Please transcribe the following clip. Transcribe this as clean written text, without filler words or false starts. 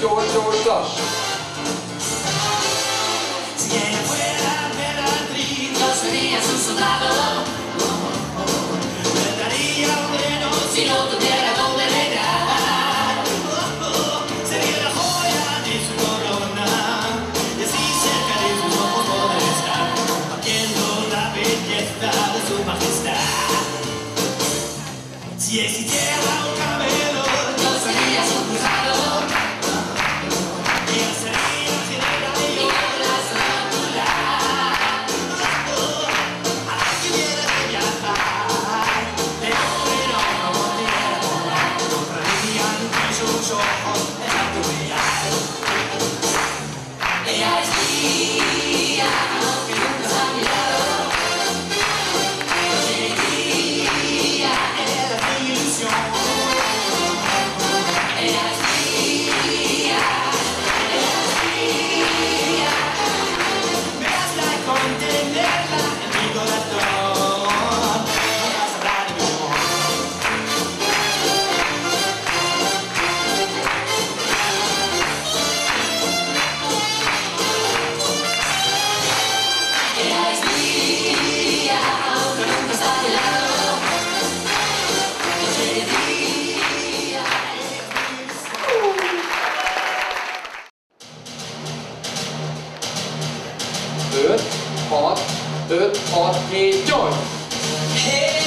Gyors. Si ella fuera emperatriz, yo sería su soldado. Le daría un reno si no tuviera donde reinar. Sería la joya de su corona, y así cerca de sus ojos poder estar, compartiendo la belleza de su majestad. Si existiera un camelo, yo sería su cruzado. Ella sería general y yo la sonámbula. A la que hubiera que viajar, pero no pudiera volar. Contrarían que sus ojos de tanto brillar. Ella es mía, aunque nunca se ha mirado. Yo seguiría en la ilusión. Ella es mía, me basta con tenerla en mi corazón. No vas a hablar de mi amor. Ella es mía, aunque nunca está a mi lado. Yo seguiría. Öt, hat, 7, 6, 7, 8. Hey!